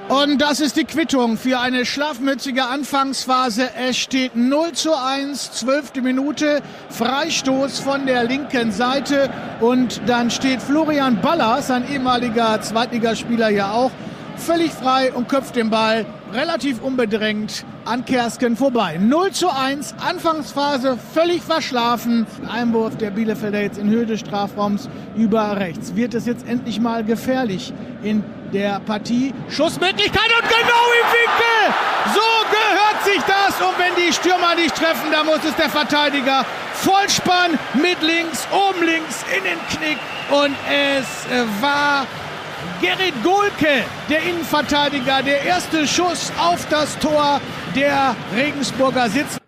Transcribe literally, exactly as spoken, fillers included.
Und das ist die Quittung für eine schlafmützige Anfangsphase. Es steht null zu eins, zwölfte Minute, Freistoß von der linken Seite. Und dann steht Florian Ballas, ein ehemaliger Zweitligaspieler ja auch, völlig frei und köpft den Ball relativ unbedrängt an Kersken vorbei. null zu eins, Anfangsphase völlig verschlafen. Einwurf der Bielefelder jetzt in Höhe des Strafraums über rechts. Wird es jetzt endlich mal gefährlich in der Partie? Schussmöglichkeit und genau im Winkel! So gehört sich das. Und wenn die Stürmer nicht treffen, dann muss es der Verteidiger Vollspann mit links, oben links in den Knick. Und es war Gerrit Gohlke, der Innenverteidiger, der erste Schuss auf das Tor der Regensburger sitzt.